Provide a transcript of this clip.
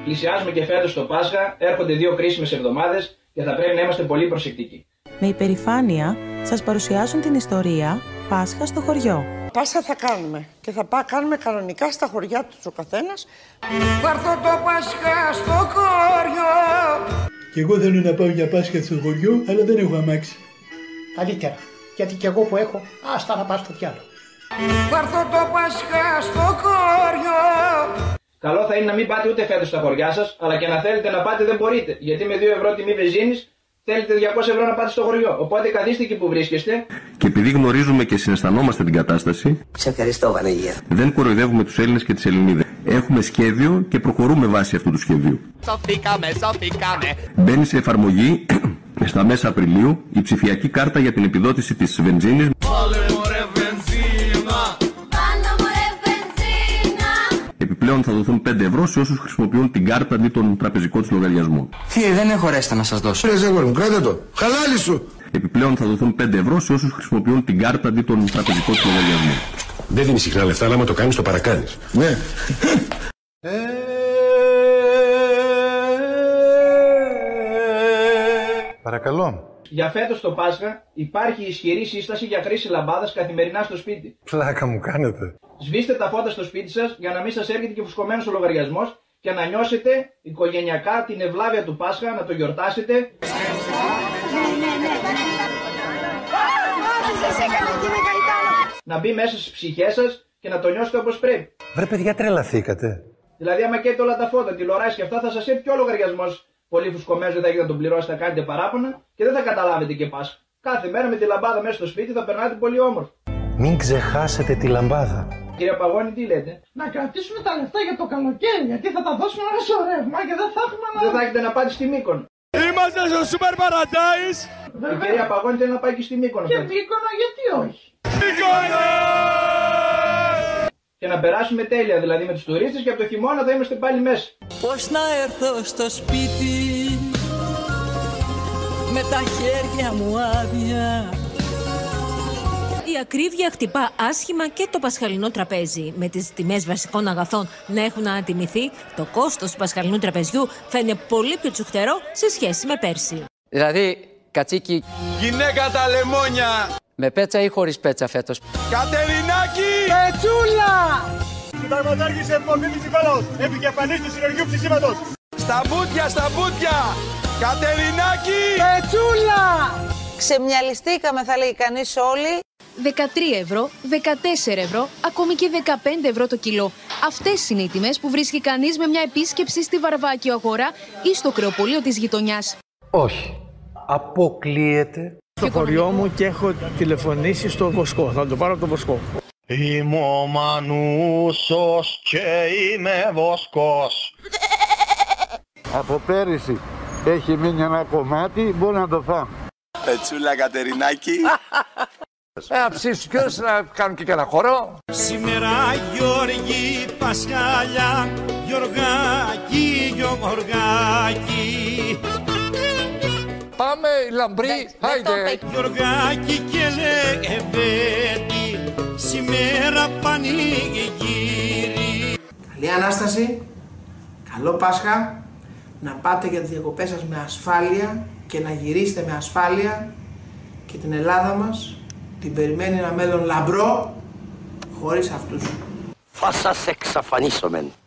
Πλησιάζουμε και φέτος το Πάσχα, έρχονται 2 κρίσιμες εβδομάδες και θα πρέπει να είμαστε πολύ προσεκτικοί. Με υπερηφάνεια σας παρουσιάζουν την ιστορία Πάσχα στο χωριό. Πάσχα θα κάνουμε και θα κάνουμε κανονικά στα χωριά τους ο καθένας. Πάρθω το Πάσχα στο χωριό. Και εγώ θέλω να πάω για Πάσχα στο χωριό, αλλά δεν έχω αμάξι. Καλύτερα, γιατί κι εγώ που έχω, άστα να πας στο διάλογο. Πάρθω το Πάσχα στο χωριό. Καλό θα είναι να μην πάτε ούτε φέτος στα χωριά σας, αλλά και να θέλετε να πάτε δεν μπορείτε, γιατί με 2 ευρώ τιμή βενζίνης θέλετε 200 ευρώ να πάτε στο χωριό. Οπότε καθίστε εκεί που βρίσκεστε. Και επειδή γνωρίζουμε και συναισθανόμαστε την κατάσταση, σε ευχαριστώ, Βανίγια. δεν κοροϊδεύουμε τους Έλληνες και τις Ελληνίδες. Έχουμε σχέδιο και προχωρούμε βάσει αυτού του σχεδίου. Σωθήκαμε. Μπαίνει σε εφαρμογή στα μέσα Απριλίου η ψηφιακή κάρτα για την επιδότηση της βενζίνης. Επιπλέον θα δοθούν 5 ευρώ σε όσους χρησιμοποιούν την κάρτα αντί τον τραπεζικό τους λογαριασμό. Δεν έχω ρέστα να σας δώσω. Κράτε το. Χαλάλι σου. Επιπλέον θα δοθούν 5 ευρώ σε όσους χρησιμοποιούν την κάρτα αντί τον τραπεζικό τους λογαριασμό. Δεν δίνει συχνά λεφτά, αλλά άμα το κάνεις το παρακάνεις. Ναι. Παρακαλώ. Για φέτος το Πάσχα υπάρχει ισχυρή σύσταση για χρήση λαμπάδας καθημερινά στο σπίτι. Πλάκα μου κάνετε. Σβήστε τα φώτα στο σπίτι σας για να μην σας έρχεται και φουσκωμένος ο λογαριασμός και να νιώσετε οικογενειακά την ευλάβεια του Πάσχα, να το γιορτάσετε. Να μπει μέσα στις ψυχές σας και να το νιώσετε όπως πρέπει. Βρε παιδιά, τρελαθήκατε. Δηλαδή, άμα καίτε όλα τα φώτα, τηλεοράσεις και αυτά, θα σας έρθει και ο λογαριασμός πολύ φουσκωμένος, δεν θα έχετε να τον πληρώσετε, θα κάνετε παράπονα και δεν θα καταλάβετε και Πάσχα. Κάθε μέρα με τη λαμπάδα μέσα στο σπίτι θα περνάτε πολύ όμορφα. Μην ξεχάσετε τη λαμπάδα. Κύριε Παγώνη, τι λέτε? Να κρατήσουμε τα λεφτά για το καλοκαίρι, γιατί θα τα δώσουμε όλα στο ρεύμα και δεν θα έχουμε να... Δεν θα έχετε να πάτε στη Μύκονο. Είμαστε στο Super Paradise. Η κυρία Παγώνη θέλει να πάει και στη Μύκονο. Και Μύκονο, γιατί όχι? Μύκονο! Και να περάσουμε τέλεια, δηλαδή με τους τουρίστες, και από το χειμώνα θα είμαστε πάλι μέσα. Πώς να έρθω στο σπίτι με τα χέρια μου άδεια. Η ακρίβεια χτυπά άσχημα και το πασχαλινό τραπέζι. Με τις τιμές βασικών αγαθών να έχουν ανατιμηθεί, το κόστος του πασχαλινού τραπεζιού θα είναι πολύ πιο τσουχτερό σε σχέση με πέρσι. Δηλαδή, κατσίκι Γυναίκα τα λεμόνια. με πέτσα ή χωρίς πέτσα φέτος? Κατερινάκη. Πετσούλα! Συνταγματάρχης Ευμορφήτης Νικόλαος, επικεφαλής του Συνεργείου Ψησίματος. Στα μπούτια. Κατερινάκη. Πετσούλα! Ξεμυαλιστήκαμε, θα λέει κανείς όλοι. 13 ευρώ, 14 ευρώ, ακόμη και 15 ευρώ το κιλό. Αυτές είναι οι τιμές που βρίσκει κανείς με μια επίσκεψη στη Βαρβάκιο αγορά ή στο κρεοπωλείο της γειτονιάς. Όχι. Αποκλείεται. Στο χωριό μου και έχω τηλεφωνήσει στο Βοσκό. Θα το πάρω από το Βοσκό. Είμαι ο Μανούσος και είμαι Βοσκός. Από πέρυσι έχει μείνει ένα κομμάτι, μπορεί να το φάμε. Πετσούλα Κατερινάκη. Ψήσου κιόλας να κάνουν και κανένα χώρο. Σήμερα Γιώργη Πασχάλια, Γιωργάκη. Πάμε λαμπρή, άιντε. Γιωργάκη και Λεβέντη, σήμερα πανηγύρι. Καλή Ανάσταση, καλό Πάσχα, να πάτε για τις διακοπές σας με ασφάλεια και να γυρίσετε με ασφάλεια και την Ελλάδα μας την περιμένει ένα μέλλον λαμπρό χωρίς αυτούς. Θα σας εξαφανίσω μεν.